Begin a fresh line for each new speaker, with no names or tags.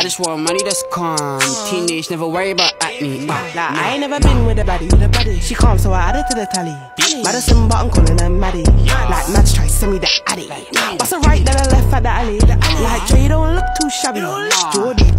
I just want money that's calm. Teenage, never worry about acne.
Like I ain't never been with a baddie. She calm, so I added to the tally. Madison, but I'm calling her Maddie. Like Mads try to send me the addy. Bust a right, then I left at the alley. Like Dre, don't look too shabby. Jordan,